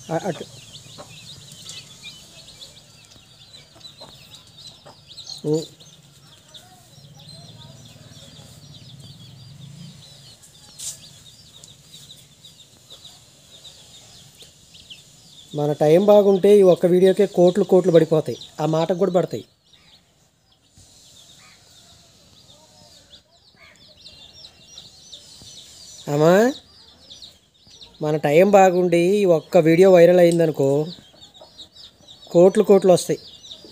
అటు మన టైం బాగుంటే ఈ ఒక్క వీడియోకే కోట్లు కోట్లు పడిపోతాయి, ఆ మాటకు కూడా పడతాయి. అమ్మా, మన టైం బాగుండి ఈ ఒక్క వీడియో వైరల్ అయిందనుకో కోట్లు కోట్లు వస్తాయి.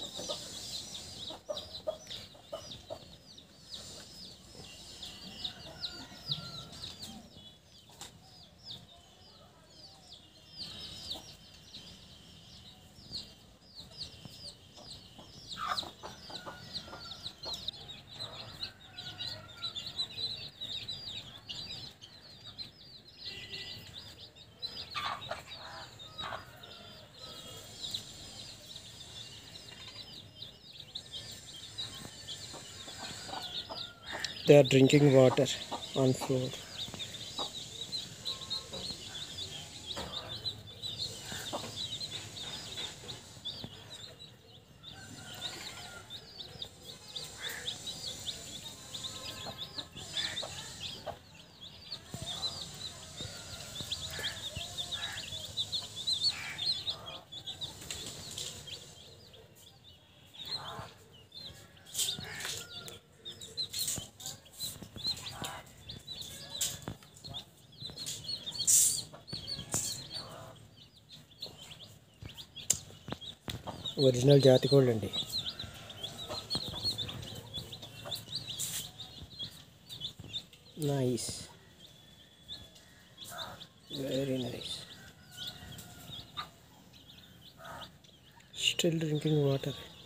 They are drinking water on floor. Original జాతి కోళ్ళు అండి. Nice, very nice. Still drinking water.